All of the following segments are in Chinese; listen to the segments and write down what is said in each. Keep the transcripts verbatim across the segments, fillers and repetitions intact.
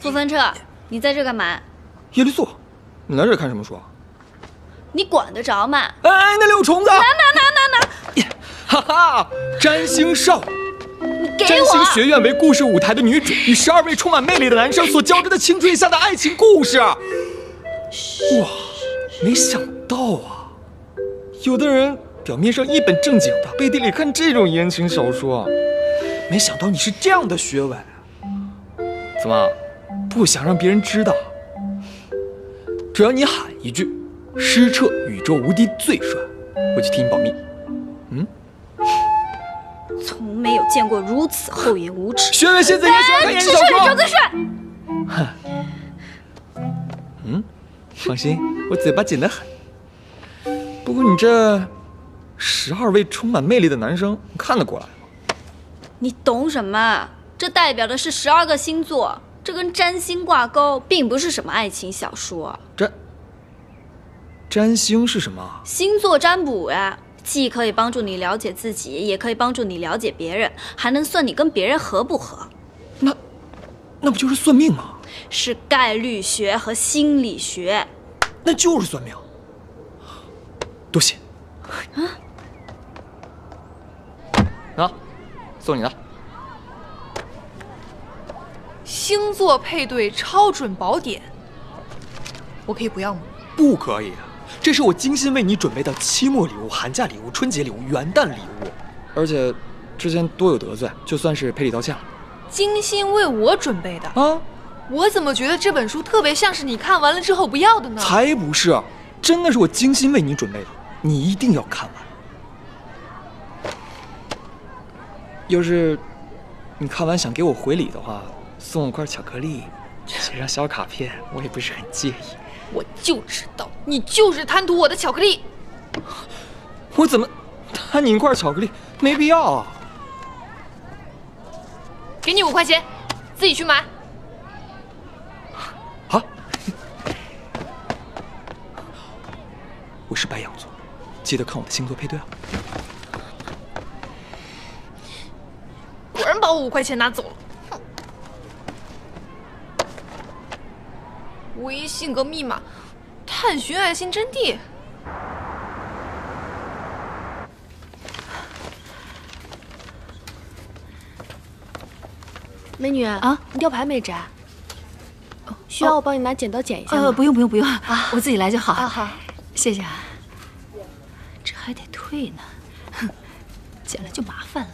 傅分彻，你在这干嘛？ 叶绿素，你来这看什么书？ 你管得着吗？ 哎，那里有虫子！ 拿拿拿拿拿！ 哈哈，占星少女。 占给星学院为故事舞台的女主与十二位充满魅力的男生所交织的青春下的爱情故事。哇，没想到啊，有的人表面上一本正经的，背地里看这种言情小说，没想到你是这样的学问。怎么，不想让别人知道？只要你喊一句“施彻宇宙无敌最帅”，我就替你保密。嗯。 从没有见过如此厚颜无耻。 学院现在也喜欢看言情小说。 宇宙最帅。 哼。嗯，放心，我嘴巴紧得很。不过你这十二位充满魅力的男生，你看得过来吗？ 你懂什么？这代表的是十二个星座，这跟占星挂钩，并不是什么爱情小说。 占占星是什么？ 星座占卜呀。 既可以帮助你了解自己，也可以帮助你了解别人，还能算你跟别人合不合。 那，那不就是算命吗？ 是概率学和心理学。 那就是算命。多谢。 啊！ 啊，送你的。 星座配对超准宝典，我可以不要吗？ 不可以。 这是我精心为你准备的期末礼物、寒假礼物、春节礼物、元旦礼物，而且之前多有得罪，就算是赔礼道歉了。 精心为我准备的啊！ 我怎么觉得这本书特别像是你看完了之后不要的呢？ 才不是，真的是我精心为你准备的，你一定要看完。要是你看完想给我回礼的话，送我块巧克力，写上小卡片，我也不是很介意。 我就知道你就是贪图我的巧克力。 我怎么贪你一块巧克力？没必要啊！ 给你五块钱，自己去买。 好。我是白羊座，记得看我的星座配对啊。 果然把我五块钱拿走了。 唯一性格密码，探寻爱情真谛。 美女啊，你吊牌没摘？需要我帮你拿剪刀剪一下吗？ 呃，不用不用不用啊，我自己来就好。 啊好， 谢谢啊。这还得退呢，哼，剪了就麻烦了。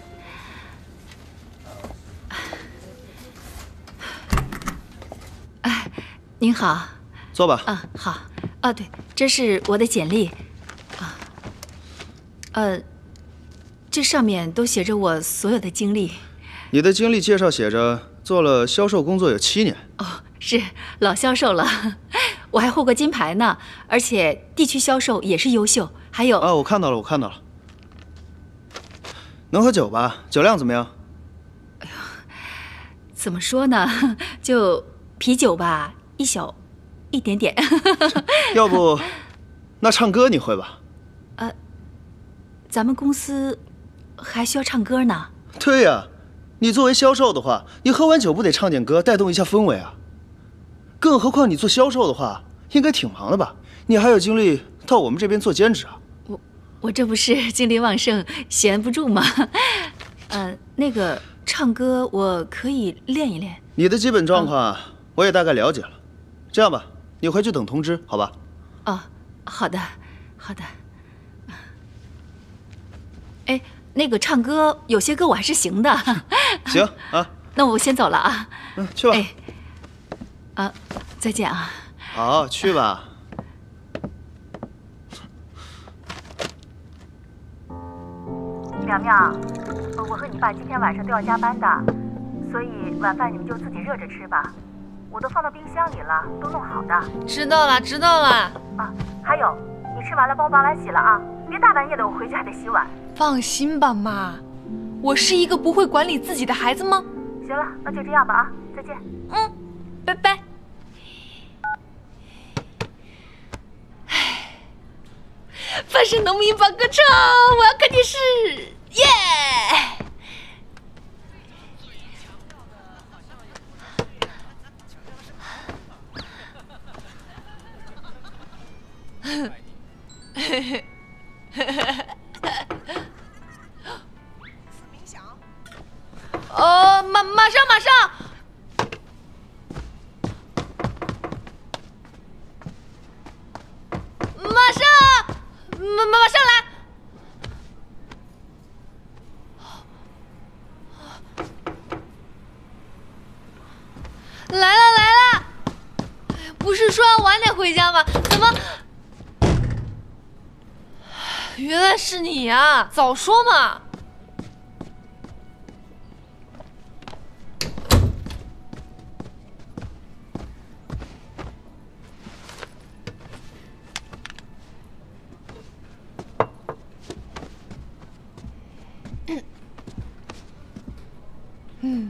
您好， 坐吧。 啊，好。啊，对，这是我的简历。啊，呃，这上面都写着我所有的经历。 你的经历介绍写着做了销售工作有七年。 哦，是老销售了，我还获过金牌呢，而且地区销售也是优秀。还有啊，我看到了，我看到了。能喝酒吧？酒量怎么样？ 哎呦，怎么说呢？就啤酒吧。 一小，一点点。 要不，那唱歌你会吧？ 呃，咱们公司还需要唱歌呢。 对呀，你作为销售的话，你喝完酒不得唱点歌，带动一下氛围啊？更何况你做销售的话，应该挺忙的吧？你还有精力到我们这边做兼职啊？ 我我这不是精力旺盛，闲不住吗？呃，那个唱歌我可以练一练。 你的基本状况我也大概了解了。 这样吧，你回去等通知，好吧？ 哦，好的，好的。哎，那个唱歌，有些歌我还是行的。 行啊， 那我先走了啊。 嗯，去吧。 哎，啊，再见啊。 好，去吧。 苗苗，我和你爸今天晚上都要加班的，所以晚饭你们就自己热着吃吧。 我都放到冰箱里了，都弄好的。 知道了，知道了。 啊，还有，你吃完了帮我把碗洗了啊，别大半夜的我回去还得洗碗。 放心吧，妈，我是一个不会管理自己的孩子吗？ 行了，那就这样吧啊，再见。 嗯，拜拜。唉，翻身农民榜歌唱，我要看电视，耶！ 马马上来！来了来了！不是说要晚点回家吗？怎么？原来是你呀！早说嘛！嗯，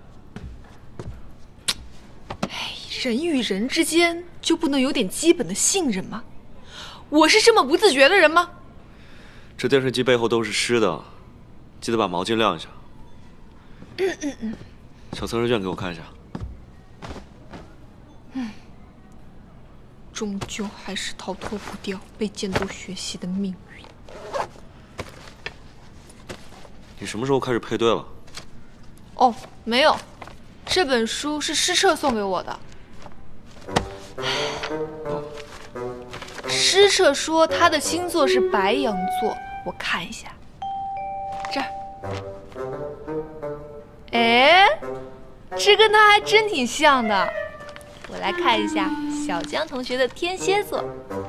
哎，人与人之间就不能有点基本的信任吗？我是这么不自觉的人吗？ 这电视机背后都是湿的，记得把毛巾晾一下。 嗯嗯嗯。 小测试卷给我看一下。 嗯，终究还是逃脱不掉被监督学习的命运。 你什么时候开始配对了？ 哦，没有，这本书是施彻送给我的。 哦， 施彻说他的星座是白羊座，我看一下，这儿。哎，这跟他还真挺像的。我来看一下小江同学的天蝎座。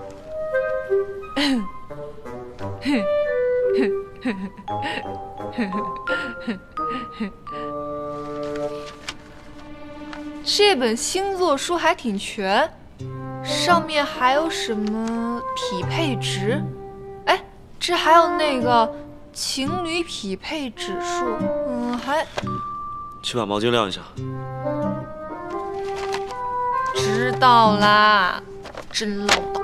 这本星座书还挺全，上面还有什么匹配值？哎，这还有那个情侣匹配指数，嗯，还…… 去把毛巾晾一下。 知道啦，真唠叨。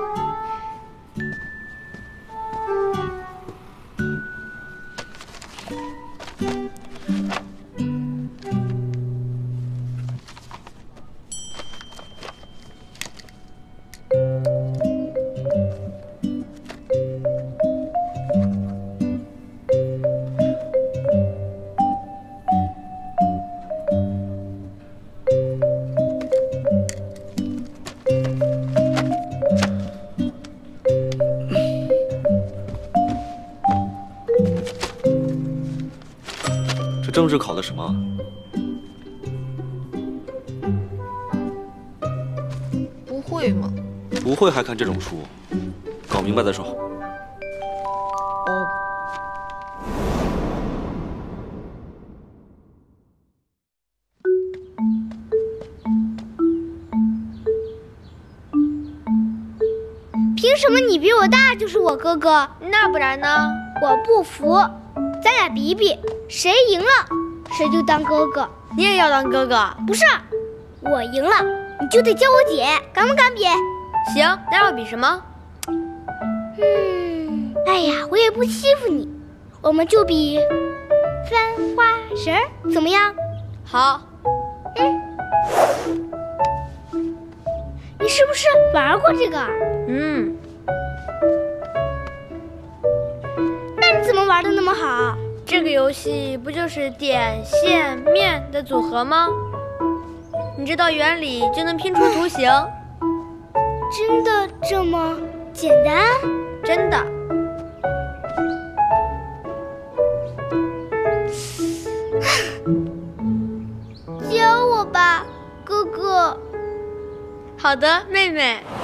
政治考的什么？ 不会吗？ 不会还看这种书？搞明白再说。 哦。 凭什么你比我大就是我哥哥？那不然呢？我不服，咱俩比比，谁赢了谁就当哥哥。 你也要当哥哥？ 不是，我赢了你就得叫我姐，敢不敢比？ 行，那要比什么？ 嗯，哎呀，我也不欺负你，我们就比翻花绳，怎么样？ 好。 嗯，你是不是玩过这个？ 嗯。 那你怎么玩的那么好？ 这个游戏不就是点线面的组合吗？你知道原理就能拼出图形。 真的这么简单？ 真的。 教我吧，哥哥。 好的，妹妹。